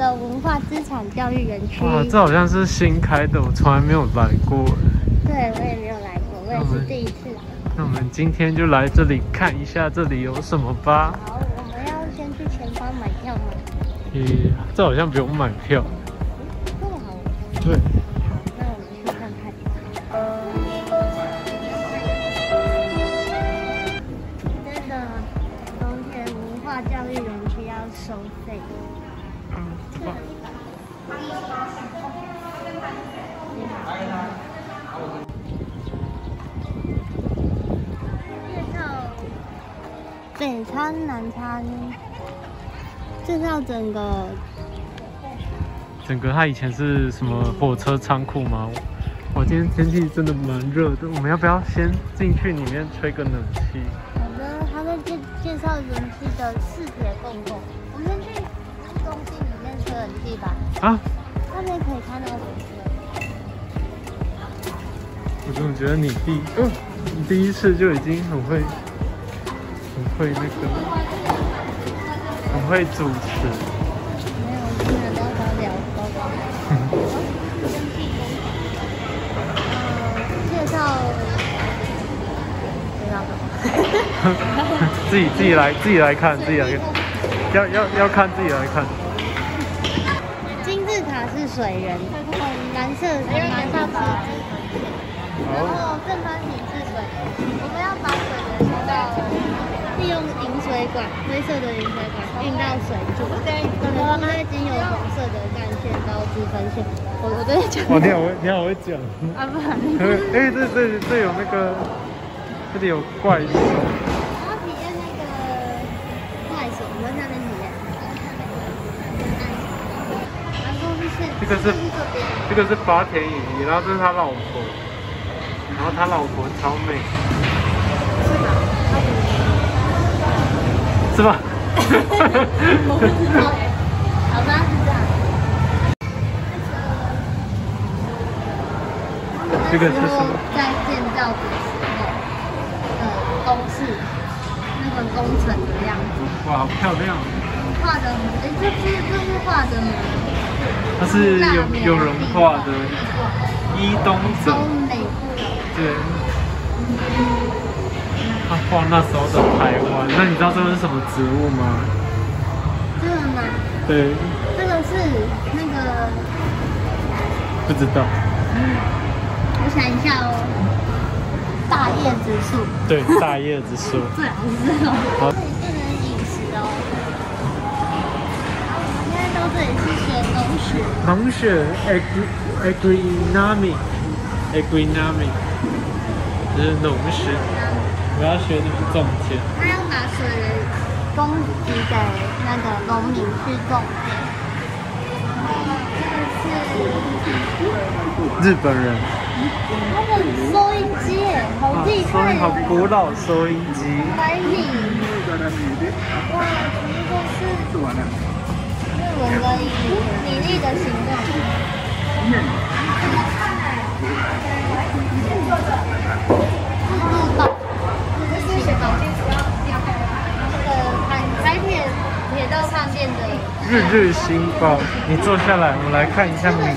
的文化资产教育园区。 哇，这好像是新开的，我从来没有来过。 对，我也没有来过，我也是第一次。 那我们今天就来这里看一下这里有什么吧。 好，我们要先去前方买票吗？ 这好像不用买票。 这么好。 对。 好，那我们去看看。真的，农田文化教育园区要收费。北餐、南餐，介绍整个， 它以前是什么火车仓库吗？哇，今天天气真的蛮热的，我们要不要先进去里面吹个冷气？ 好的，他在介绍园区的四铁共构，我们先去市中心里面吹冷气吧。 啊， 那边可以看到火车。 我总觉得你第一次就已经很会很会主持。 没有，我们都在聊包包。介绍什么？ 自己来看，要看自己来看。 金字塔是水源，蓝色是池子，然后正方形是水源。我们要把水源送到，利用引水管，灰色的引水管运到水柱，然后再经由红色的干线到支分线。我在讲。 你好会讲啊，不然。 这有那个，这里有怪兽。 我要体验那个怪兽，我们在那边体验。 这个是发田影衣，然后这是他老婆，然后他老婆超美，是吧？ 我不知道哎，好吧，是这样。 这个是什么？ 在建造的时候的公式，那个工程的样子。 哇，好漂亮！ 画的，这是画的吗？ 它是有人画的，伊东者。对。他画那时候的台湾，那你知道这个是什么植物吗？ 这个吗？ 对。 这个是那个。 不知道。 我想一下哦。大叶子树。 对，大叶子树。 最好是哦。 好。 这里变成饮食哦。现在到这里是学农学。 agronomy，这是农学。我要学怎么种田。 他要把水供给给那个农民去种田。 日本人。 他的收音机耶，好厉害哦！ 好古老收音机。 白米。哇，全部都是日文的米粒的形状。日报。铁道饭店的日新报，你坐下来，我们来看一下米。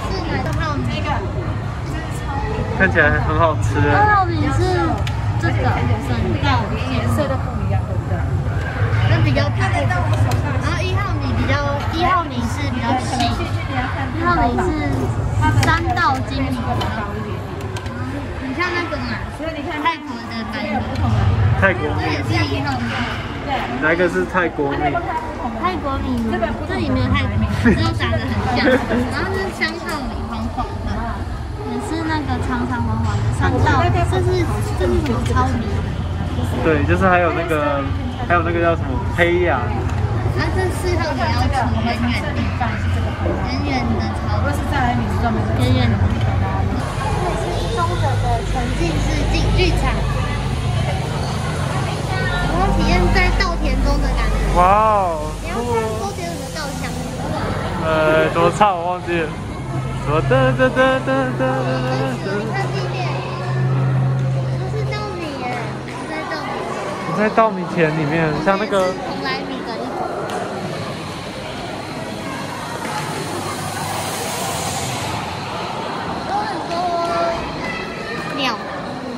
看起来很好吃。 2号米是这个整道颜色都不一样，对不对？那比较大。然后1号米1号米是比较细，1号米是3道精米。你像那个嘛，泰国的白米。 泰国米。 这也是1号米。 哪一个是泰国米？ 泰国米吗？这里没有泰国米，只有长得很像。然后是3号米，黄黄的，也是那个长长黄黄的3道。这是什么糙米？ 对，就是还有那个叫什么胚芽。 然后这4号米要从远远的朝，远远的。这是中者的沉浸式剧场。我要体验在稻田中的感觉。 哇哦！ 你要唱周杰伦的稻香。 怎么唱我忘记了。什么哒哒哒哒哒哒。 你看地面，这是稻米耶， 你在稻米田里面，像那个。 蓬莱米的一种。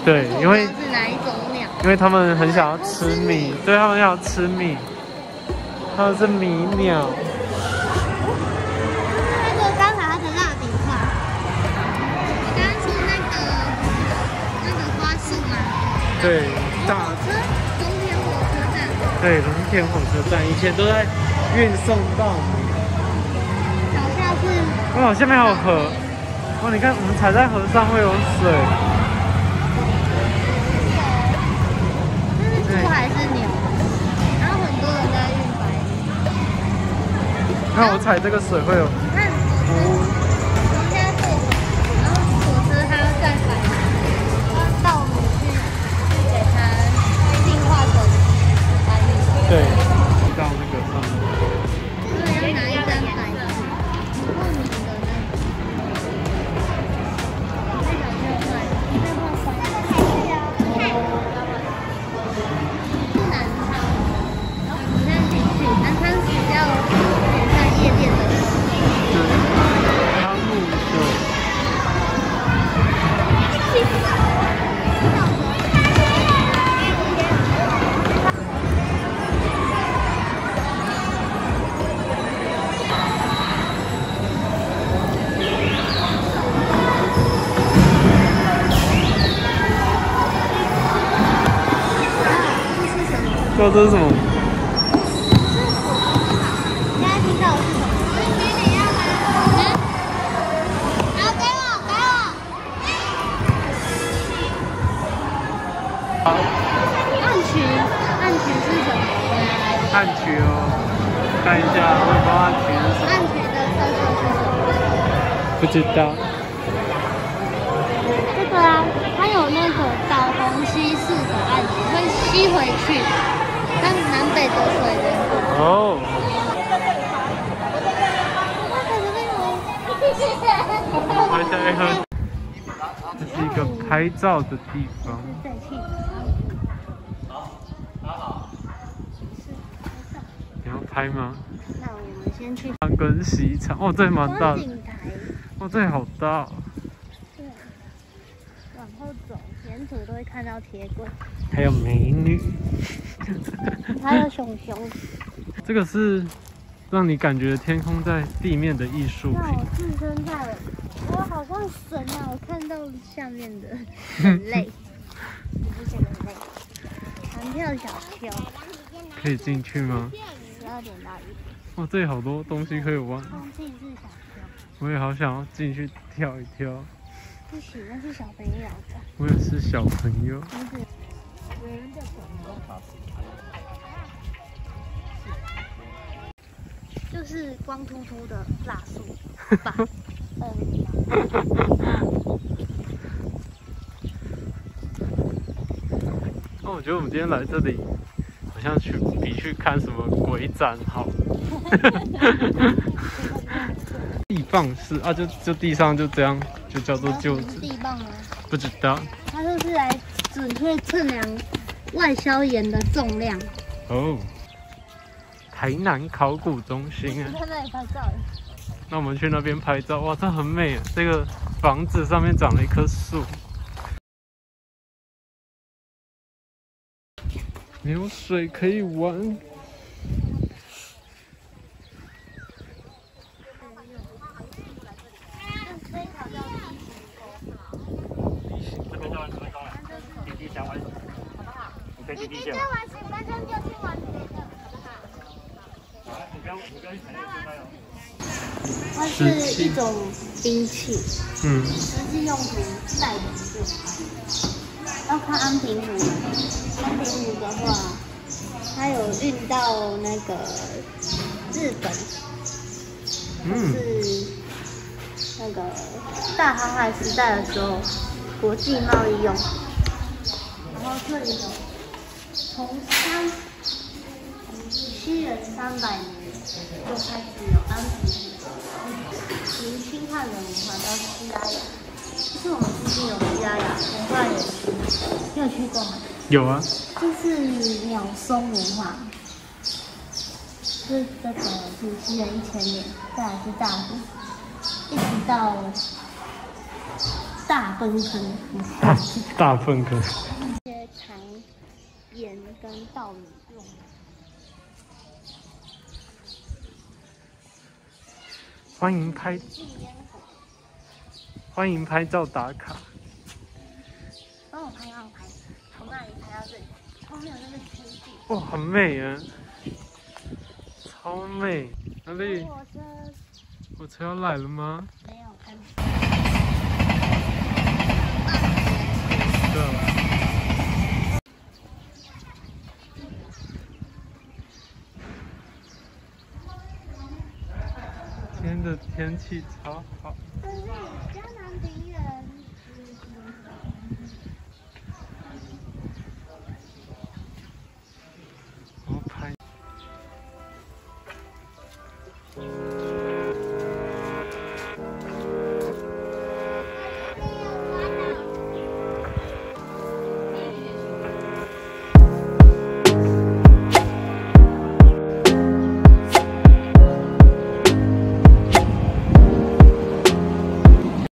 对，因为是哪一种鸟？ 因为他们很想要吃米，对，他们想要吃米，他们是米鸟。 刚才它的蜡笔画，我刚刚是那个花束吗？ 对，大龙田火车站。 对，龙田火车站以前都在运送稻米。 脚下是哇，下面还有河。哇，你看，我们踩在河上会有水。 这是猪还是牛？然后很多人在运白米。 那我踩这个水会有。 看，我们现在坐火车，然后火车它要载白米，要稻米去给它净化成白米。 对，到那个上面。 所以要拿一张白纸，透明的那个。太小太坏，你再画三个才对啊。是南昌，我现在进去，南昌比较像夜店的。 汤姆熊。这是什么？ 现在听到的是什么？你要吗？好，给我，给我。暗渠，暗渠是什么？ 暗渠哦，看一下，我也不知道暗渠是什么。 暗渠的特色是什么？ 不知道。 这个啊，它有那个导虹吸式的暗渠，会吸回去。像南北的水源。 哦。这是一个拍照的地方。你要拍吗？ 那我们先去汤跟西场。哦，这蛮大的。 台。 哦，这好大。 对。往后走，沿途都会看到铁轨。 还有美女。 还有熊熊。 这个是让你感觉天空在地面的艺术品。 让我置身在了，我好像神啊！我看到下面的人类，不是人类，弹跳小丘。 可以进去吗 12点到1点。 哦，这里好多东西可以玩。 空气是小丘。 我也好想要进去跳一跳。 不行，那是小朋友的。 我也是小朋友。 就是光秃秃的蜡树吧。 那我觉得我们今天来这里，好像比去看什么鬼展好。地磅式啊，就地上就这样，就叫做臼子。 地磅吗？ 不知道。它就是来准确测量外销盐的重量。 哦。台南考古中心啊， 在那里拍照。 那我们去那边拍照，哇，这很美。这个房子上面长了一棵树，有水可以玩。 你今天玩10分钟就去玩别的。它是一种兵器，实际用途带人用。要看安平湖，安平湖的话，它有运到那个日本，就是那个大航海时代的时候，国际贸易用。然后这里有从西元300年就开始有安平湖，明清汉人文化到西拉雅，就是我们附近有西拉雅文化园区，你有去过吗？ 有啊。 这是鸟松文化，这个是西元1000年，再来是大湖，一直到大粪坑， 大粪坑。 一些长盐跟稻米用。 欢迎拍照打卡。 帮我拍，从那里拍到这里，后面有那个天地。 哇，很美耶，超美。哪里？火车要来了吗？ 没有看。 今天的天气超好。